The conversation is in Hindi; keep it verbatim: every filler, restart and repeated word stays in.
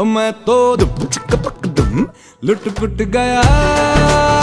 मैं तो दुम चिक पक दुम लुट पुट गया।